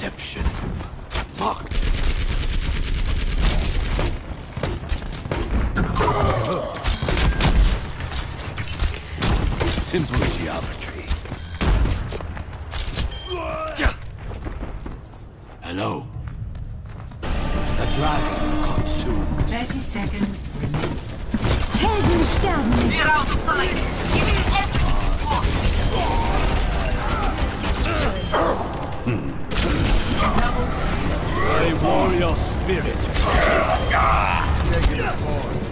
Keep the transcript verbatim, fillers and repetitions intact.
Deception. Mocked. Simple geometry. Hello. The dragon consumed. Thirty seconds remaining. Helden sterben nicht. We're out of time. Give me everything. A warrior spirit. Negative form.